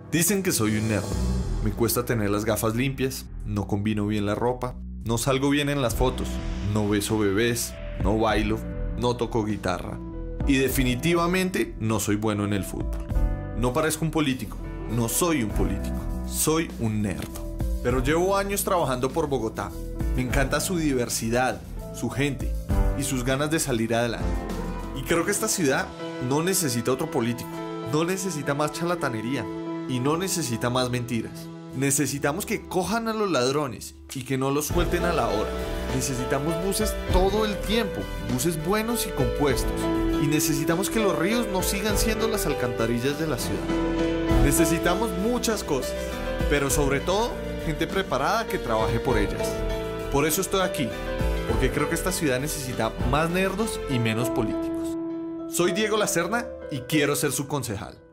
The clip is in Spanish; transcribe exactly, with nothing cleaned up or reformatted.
Dicen que soy un nerd. Me cuesta tener las gafas limpias, no combino bien la ropa, no salgo bien en las fotos, no beso bebés, no bailo, no toco guitarra. Y definitivamente no soy bueno en el fútbol. No parezco un político, no soy un político, soy un nerd. Pero llevo años trabajando por Bogotá. Me encanta su diversidad, su gente y sus ganas de salir adelante. Y creo que esta ciudad no necesita otro político, no necesita más charlatanería y no necesita más mentiras. Necesitamos que cojan a los ladrones y que no los suelten a la hora. Necesitamos buses todo el tiempo, buses buenos y compuestos. Y necesitamos que los ríos no sigan siendo las alcantarillas de la ciudad. Necesitamos muchas cosas, pero sobre todo, gente preparada que trabaje por ellas. Por eso estoy aquí, porque creo que esta ciudad necesita más nerdos y menos políticos. Soy Diego Lacerna y quiero ser su concejal.